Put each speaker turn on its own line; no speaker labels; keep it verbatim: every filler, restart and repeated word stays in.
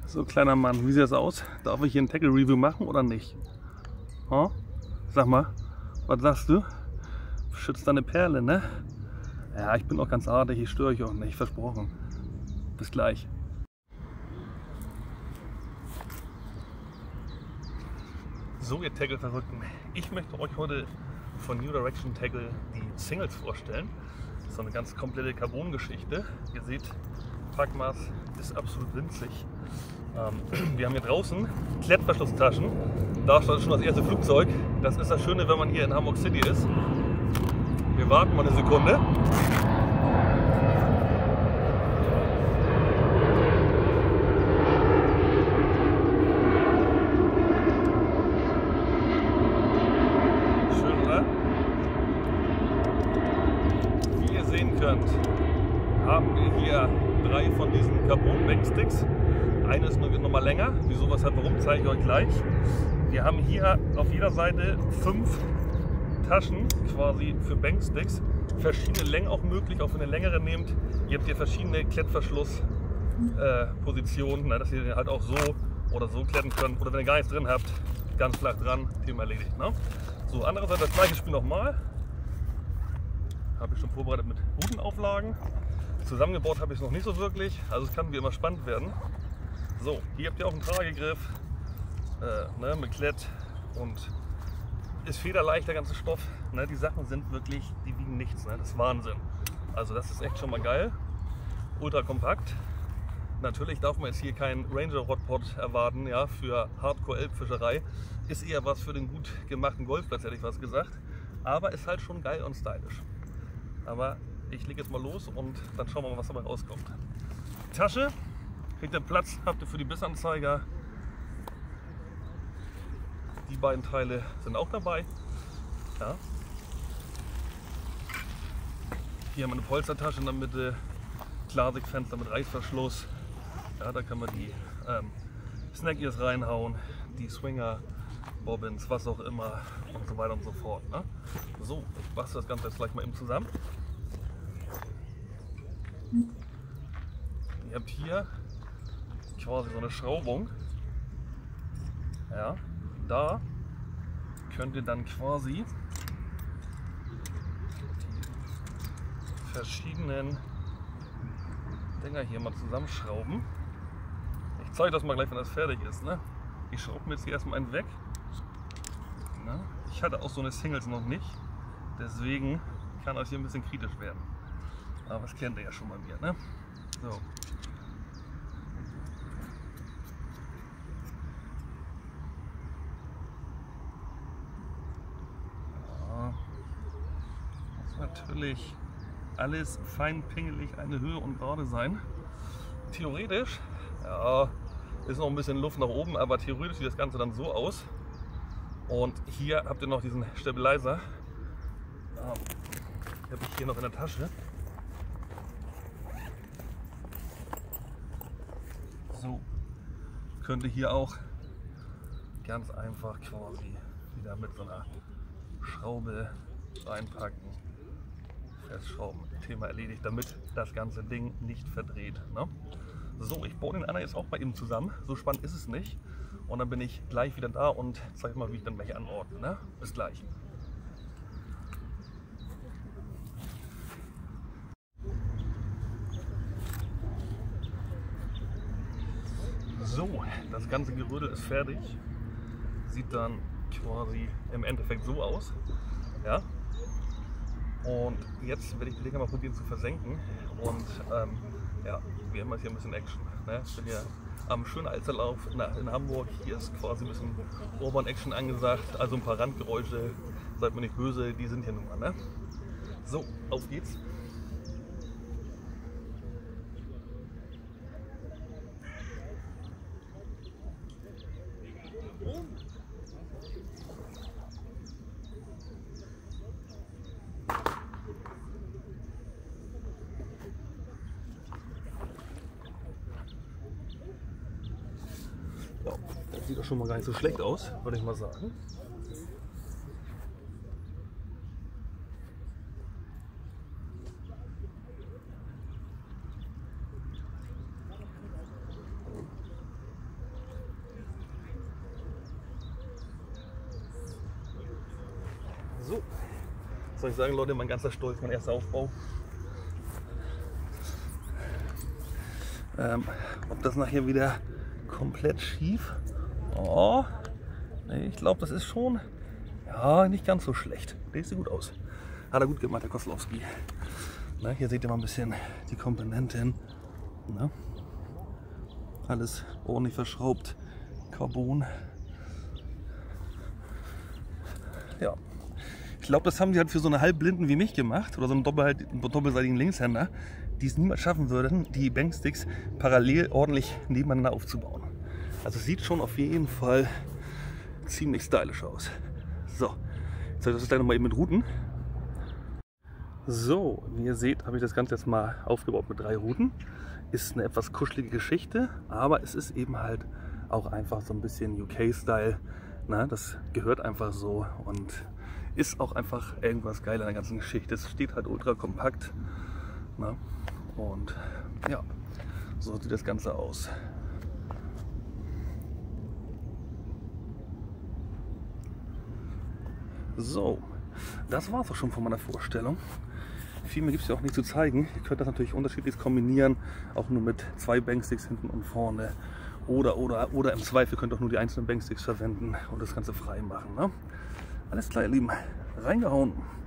So, kleiner Mann, wie sieht das aus? Darf ich hier ein Tackle-Review machen oder nicht? Huh? Sag mal, was sagst du? Schützt deine Perle, ne? Ja, ich bin auch ganz artig, ich störe euch auch nicht, versprochen. Bis gleich. So, ihr Tackle-Verrückten, ich möchte euch heute von New Direction Tackle die Singles vorstellen. Das ist so eine ganz komplette Carbon-Geschichte. Ihr seht, Packmaß ist absolut winzig. Ähm, wir haben hier draußen Klettverschlusstaschen. Da startet schon das erste Flugzeug. Das ist das Schöne, wenn man hier in Hamburg City ist. Wir warten mal eine Sekunde. Schön, oder? Wie ihr sehen könnt, haben wir hier drei von diesen Carbon-Banksticks. Eine ist noch mal länger. Wieso, weshalb, warum, zeige ich euch gleich. Wir haben hier auf jeder Seite fünf Taschen quasi für Banksticks. Verschiedene Längen auch möglich, auch wenn ihr längere nehmt. Ihr habt hier verschiedene Klettverschlusspositionen, äh, dass ihr den halt auch so oder so kletten könnt. Oder wenn ihr gar nichts drin habt, ganz flach dran, Thema erledigt. Ne? So, andererseits das gleiche Spiel nochmal. Habe ich schon vorbereitet mit Routenauflagen. Zusammengebaut habe ich es noch nicht so wirklich, also es kann wie immer spannend werden. So, hier habt ihr auch einen Tragegriff äh, ne, mit Klett und ist federleicht der ganze Stoff. Ne, die Sachen sind wirklich, die wiegen nichts, ne, das ist Wahnsinn. Also das ist echt schon mal geil. Ultra kompakt. Natürlich darf man jetzt hier keinen Ranger Rodpod erwarten, ja, für Hardcore-Elbfischerei. Ist eher was für den gut gemachten Golfplatz, hätte ich was gesagt. Aber ist halt schon geil und stylisch. Aber ich lege jetzt mal los und dann schauen wir mal, was dabei rauskommt. Die Tasche, kriegt ihr Platz, habt ihr für die Bissanzeiger. Die beiden Teile sind auch dabei. Ja. Hier haben wir eine Polstertasche in der Mitte, Klarsichtfenster mit Reißverschluss. Ja, da kann man die ähm, Snack-Ears reinhauen, die Swinger, Bobbins, was auch immer und so weiter und so fort. Ne? So, ich bastel das Ganze jetzt gleich mal eben zusammen. Ihr habt hier quasi so eine Schraubung. Ja, da könnt ihr dann quasi die verschiedenen Dinger hier mal zusammenschrauben. Ich zeige das mal gleich, wenn das fertig ist. Ne? Ich schraube mir jetzt hier erstmal einen weg. Na, ich hatte auch so eine Singles noch nicht, deswegen kann das hier ein bisschen kritisch werden. Aber das kennt ihr ja schon bei mir. Ne? So. Ja. Muss natürlich alles fein pingelig eine Höhe und Gerade sein. Theoretisch, ja, ist noch ein bisschen Luft nach oben, aber theoretisch sieht das Ganze dann so aus. Und hier habt ihr noch diesen Stabilizer. Ja, den habe ich hier noch in der Tasche. So, könnt ihr hier auch ganz einfach quasi wieder mit so einer Schraube reinpacken, festschrauben. Thema erledigt, damit das ganze Ding nicht verdreht. Ne? So, ich baue den anderen jetzt auch mal eben zusammen. So spannend ist es nicht. Und dann bin ich gleich wieder da und zeige mal, wie ich dann gleich anordne. Ne? Bis gleich. So, das ganze Gerödel ist fertig. Sieht dann quasi im Endeffekt so aus. Ja? Und jetzt werde ich die Dinger mal probieren zu versenken. Und ähm, ja, wir haben jetzt hier ein bisschen Action. Ne? Ich bin hier am schönen Alsterlauf in Hamburg. Hier ist quasi ein bisschen Urban Action angesagt. Also ein paar Randgeräusche. Seid mir nicht böse, die sind hier nun mal. Ne? So, auf geht's. Ja, das sieht doch schon mal gar nicht so schlecht aus, würde ich mal sagen. So, was soll ich sagen, Leute, mein ganzer Stolz, mein erster Aufbau. Ähm, ob das nachher wieder komplett schief? Oh, nee, ich glaube, das ist schon ja, nicht ganz so schlecht. Der sieht gut aus. Hat er gut gemacht, der Koslowski. Na, hier seht ihr mal ein bisschen die Komponenten. Na, alles ordentlich verschraubt. Carbon. Ja. Ich glaube, das haben die halt für so eine Halbblinden wie mich gemacht. Oder so einen doppel, doppelseitigen Linkshänder, die es niemals schaffen würden, die Banksticks parallel ordentlich nebeneinander aufzubauen. Also es sieht schon auf jeden Fall ziemlich stylisch aus. So, jetzt zeige ich das gleich nochmal eben mit Routen. So, wie ihr seht, habe ich das Ganze jetzt mal aufgebaut mit drei Routen. Ist eine etwas kuschelige Geschichte, aber es ist eben halt auch einfach so ein bisschen U K-Style. Das gehört einfach so und ist auch einfach irgendwas geil an der ganzen Geschichte. Es steht halt ultra kompakt. Na? Und ja, so sieht das Ganze aus. So, das war es auch schon von meiner Vorstellung. Viel mehr gibt es ja auch nicht zu zeigen. Ihr könnt das natürlich unterschiedlich kombinieren, auch nur mit zwei Banksticks hinten und vorne. Oder, oder, oder im Zweifel könnt ihr auch nur die einzelnen Banksticks verwenden und das Ganze frei machen. Ne? Alles klar, ihr Lieben, reingehauen.